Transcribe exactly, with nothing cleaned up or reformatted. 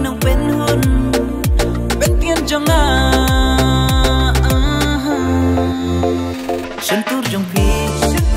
nông bên hôn bên tiên trong à xuân tu trong phi